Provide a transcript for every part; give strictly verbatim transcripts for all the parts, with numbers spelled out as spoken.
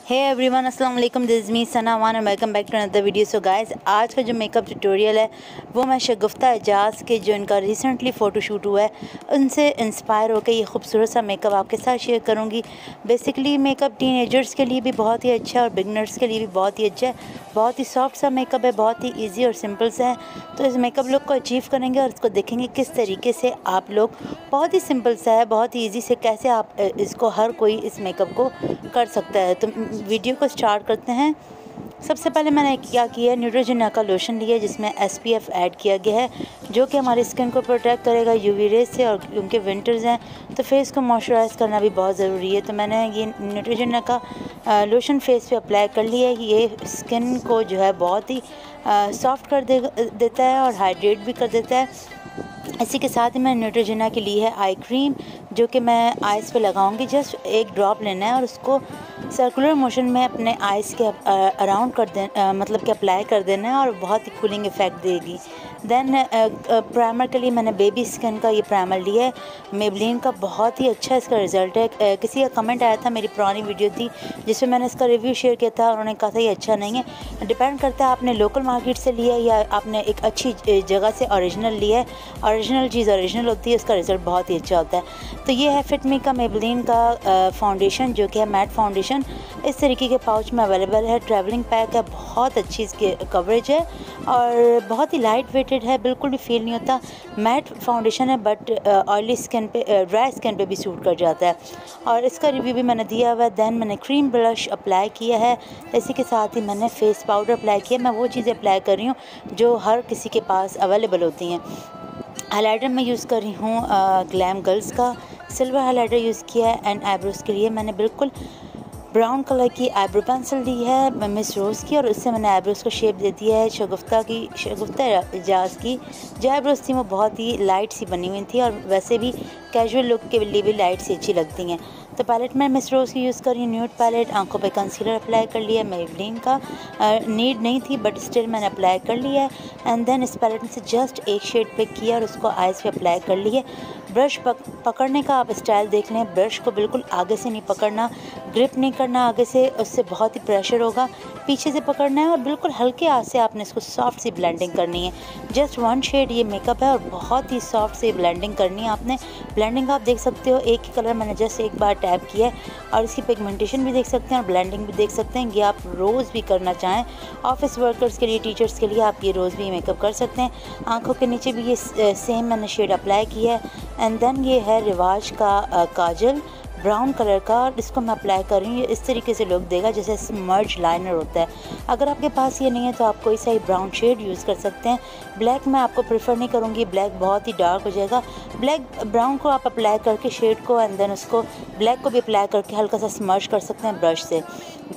हे everyone, अस्सलाम वालेकुम। This is me Sana one and welcome back to another video. So guys, आज का जो मेकअप ट्यूटोरियल है वो मैं शगुफ्ता एजाज के जो इनका रिसेंटली फ़ोटोशूट हुआ है उनसे इंस्पायर होकर ये खूबसूरत सा मेकअप आपके साथ शेयर करूँगी। बेसिकली मेकअप टीनेजर्स के लिए भी बहुत ही अच्छा है और बिगनर्स के लिए भी बहुत ही अच्छा है। बहुत ही सॉफ्ट सा मेकअप है, बहुत ही ईजी और सिंपल सा है। तो इस मेकअप लुक को अचीव करेंगे और इसको देखेंगे किस तरीके से आप लोग, बहुत ही सिंपल सा है, बहुत ही ईजी से कैसे आप इसको हर कोई इस मेकअप को कर सकता है। तो वीडियो को स्टार्ट करते हैं। सबसे पहले मैंने क्या किया है, न्यूट्रोजेना का लोशन लिया जिसमें एस पी एफ ऐड किया गया है जो कि हमारी स्किन को प्रोटेक्ट करेगा यूवी रेज से। और क्योंकि विंटर्स हैं तो फेस को मॉइस्चराइज़ करना भी बहुत ज़रूरी है। तो मैंने ये न्यूट्रोजेना का लोशन फेस पे अप्लाई कर लिया है। ये स्किन को जो है बहुत ही सॉफ्ट कर दे देता है और हाइड्रेट भी कर देता है। इसी के साथ ही मैंने न्यूट्रोजेना की ली है आई क्रीम जो कि मैं आइज़ पे लगाऊंगी। जस्ट एक ड्रॉप लेना है और उसको सर्कुलर मोशन में अपने आइज़ के अराउंड कर दे मतलब कि अप्लाई कर देना है और बहुत ही कूलिंग इफ़ेक्ट देगी। देन प्राइमर के लिए मैंने बेबी स्किन का ये प्राइमर लिया है मेबलिन का। बहुत ही अच्छा इसका रिज़ल्ट है। uh, किसी का कमेंट आया था, मेरी पुरानी वीडियो थी जिसमें मैंने इसका रिव्यू शेयर किया था, उन्होंने कहा था ये अच्छा नहीं है। डिपेंड करता है आपने लोकल मार्केट से लिया है या आपने एक अच्छी जगह से ओरिजिनल लिया है। ओरिजिनल चीज़ ओरिजिनल होती है, उसका रिज़ल्ट बहुत ही अच्छा होता है। तो ये है फिटमी का मेबलिन का फाउंडेशन जो कि है मैट फाउंडेशन। इस तरीके के पाउच में अवेलेबल है। ट्रैवलिंग पैक है, बहुत अच्छी इसकी कवरेज है और बहुत ही लाइट वेटेड है, बिल्कुल भी फील नहीं होता। मैट फाउंडेशन है बट ऑयली स्किन पे, ड्राई स्किन पे भी सूट कर जाता है। और इसका रिव्यू भी मैंने दिया हुआ है। दैन मैंने क्रीम ब्लश अप्लाई किया है। इसी के साथ ही मैंने फेस पाउडर अप्लाई किया। मैं वो चीज़ें अप्लाई कर रही हूँ जो हर किसी के पास अवेलेबल होती हैं। हाइलाइटर मैं यूज़ कर रही हूँ ग्लैम गर्ल्स का सिल्वर हाइलाइटर यूज़ किया है। एंड आईब्रोज़ के लिए मैंने बिल्कुल ब्राउन कलर की आईब्रो पेंसिल ली है मिस रोज़ की और उससे मैंने आईब्रोज़ को शेप दे दिया है। शगुफ्ता की शगुफ्ता एजाज की जो आईब्रोज़ थी वो बहुत ही लाइट सी बनी हुई थी और वैसे भी कैजुअल लुक के लिए भी लाइट सी अच्छी लगती हैं। तो पैलेट में मिस रोज़ की यूज़ कर रही हूँ न्यूड पैलेट। आंखों पे कंसीलर अप्लाई कर लिया। मेबलिन का नीड नहीं थी बट स्टिल मैंने अप्लाई कर लिया है। एंड देन इस पैलेट में से जस्ट एक शेड पिक किया और उसको आइज़ पे अप्लाई कर लिए। ब्रश पक, पकड़ने का आप स्टाइल देख लें। ब्रश को बिल्कुल आगे से नहीं पकड़ना, ग्रिप नहीं करना आगे से, उससे बहुत ही प्रेशर होगा। पीछे से पकड़ना है और बिल्कुल हल्के हाथ से आपने इसको सॉफ्ट सी ब्लेंडिंग करनी है। जस्ट वन शेड ये मेकअप है और बहुत ही सॉफ्ट सी ब्लेंडिंग करनी है आपने। ब्लेंडिंग आप देख सकते हो, एक ही कलर मैंने जस्ट एक बार टैप किया है और इसकी पिगमेंटेशन भी देख सकते हैं और ब्लेंडिंग भी देख सकते हैं। ये आप रोज़ भी करना चाहें, ऑफिस वर्कर्स के लिए, टीचर्स के लिए आप ये रोज़ भी मेकअप कर सकते हैं। आँखों के नीचे भी ये सेम मैंने शेड अप्लाई किया है। एंड देन ये है रिवाज का काजल ब्राउन कलर का, इसको मैं अप्लाई कर रही हूँ। इस तरीके से लुक देगा जैसे स्मर्ज लाइनर होता है। अगर आपके पास ये नहीं है तो आप कोई सा ही ब्राउन शेड यूज़ कर सकते हैं। ब्लैक मैं आपको प्रेफर नहीं करूँगी, ब्लैक बहुत ही डार्क हो जाएगा। ब्लैक ब्राउन को आप अप्लाई करके शेड को एंड देन उसको ब्लैक को भी अप्लाई करके हल्का सा स्मर्ज कर सकते हैं ब्रश से।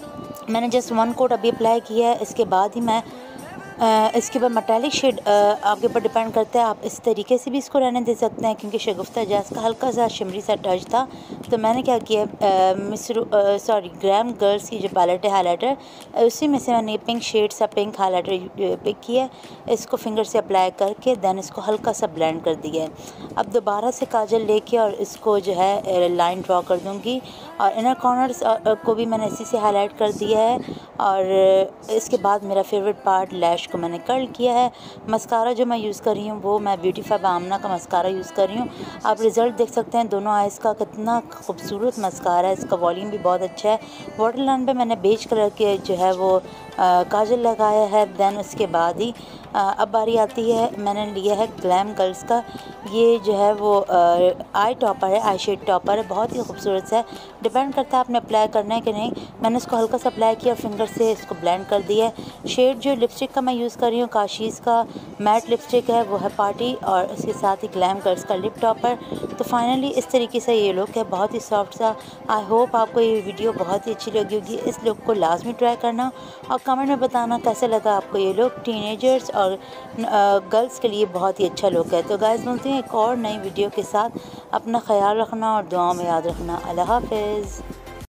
मैंने जस्ट वन कोट अभी अप्लाई किया है। इसके बाद ही मैं Uh, इसके बाद मेटालिक शेड uh, आपके ऊपर डिपेंड करता है, आप इस तरीके से भी इसको रहने दे सकते हैं क्योंकि शगुफ्ता एजाज का हल्का सा शिमरी सा टच था। तो मैंने क्या किया, मिस सॉरी ग्लैम गर्ल्स की जो पैलेट है हाइलाइटर, उसी में से मैंने पिंक शेड सा पिंक हाइलाइटर पिक किया है। इसको फिंगर से अप्लाई करके दैन इसको हल्का सा ब्लेंड कर दिया है। अब दोबारा से काजल लेके और इसको जो है लाइन ड्रॉ कर दूँगी और इनर कॉर्नर्स को भी मैंने इसी से हाईलाइट कर दिया है। और इसके बाद मेरा फेवरेट पार्ट लैश को मैंने कर्ल किया है। मस्कारा जो मैं यूज़ कर रही हूँ वो मैं ब्यूटीफाई बामना का मस्कारा यूज़ कर रही हूँ। आप रिज़ल्ट देख सकते हैं दोनों आइज़ का, कितना खूबसूरत मस्कारा है। इसका वॉल्यूम भी बहुत अच्छा है। वाटर लाइन पे मैंने बेज कलर के जो है वो आ, काजल लगाया है। दैन उसके बाद ही आ, अब बारी आती है, मैंने लिया है ग्लैम गर्ल्स का, ये जो है वो आई टॉपर है, आई शेड टॉपर है, बहुत ही खूबसूरत सा है। डिपेंड करता है आपने अप्लाई करना है कि नहीं। मैंने इसको हल्का सा अप्लाई किया, फिंगर से इसको ब्लेंड कर दिया है। शेड जो लिपस्टिक का मैं यूज़ कर रही हूँ काशीज़ का मैट लिपस्टिक है, वो है पार्टी, और इसके साथ ही ग्लैम गर्ल्स का लिप टॉपर। तो फाइनली इस तरीके से ये लुक है, बहुत ही सॉफ्ट सा। आई होप आपको ये वीडियो बहुत ही अच्छी लगी होगी। इस लुक को लाजमी ट्राई करना और कमेंट में बताना कैसे लगा आपको ये लुक। टीनेजर्स और गर्ल्स के लिए बहुत ही अच्छा लुक है। तो गाइस मिलते हैं एक और नई वीडियो के साथ। अपना ख्याल रखना और दुआओं में याद रखना। अल्लाह हाफ़िज़।